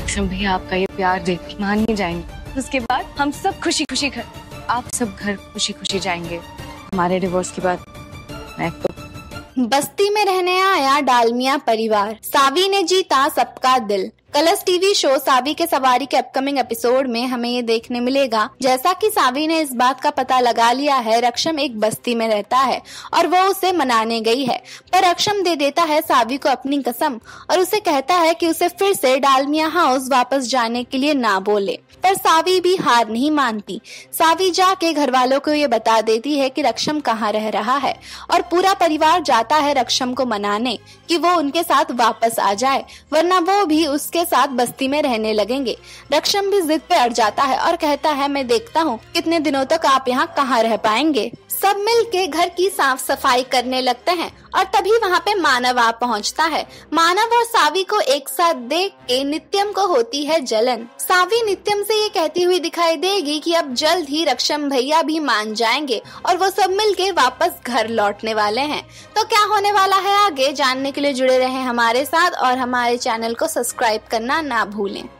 रक्षम भैया आपका ये प्यार देख मान ही जाएंगे। उसके बाद हम सब खुशी खुशी घर, आप सब घर खुशी खुशी जाएंगे। हमारे डिवोर्स के बाद मैं तो बस्ती में रहने आया डालमिया परिवार, सावी ने जीता सबका दिल। कलर्स टीवी शो सावी के सवारी के अपकमिंग एपिसोड में हमें ये देखने मिलेगा जैसा कि सावी ने इस बात का पता लगा लिया है रक्षम एक बस्ती में रहता है और वो उसे मनाने गई है, पर रक्षम दे देता है सावी को अपनी कसम और उसे कहता है कि उसे फिर से डालमिया हाउस वापस जाने के लिए ना बोले। पर सावी भी हार नहीं मानती। सावी जाके घर वालों को ये बता देती है कि रक्षम कहाँ रह रहा है और पूरा परिवार जाता है रक्षम को मनाने कि वो उनके साथ वापस आ जाए, वरना वो भी उसके साथ बस्ती में रहने लगेंगे। रक्षम भी जिद पे अड़ जाता है और कहता है मैं देखता हूँ कितने दिनों तक आप यहाँ कहाँ रह पाएंगे। सब मिलके घर की साफ सफाई करने लगते हैं और तभी वहाँ पे मानव आ पहुँचता है। मानव और सावी को एक साथ देख के नित्यम को होती है जलन। सावी नित्यम से ये कहती हुई दिखाई देगी कि अब जल्द ही रक्षम भैया भी मान जाएंगे और वो सब मिलके वापस घर लौटने वाले हैं। तो क्या होने वाला है आगे जानने के लिए जुड़े रहें हमारे साथ और हमारे चैनल को सब्सक्राइब करना ना भूलें।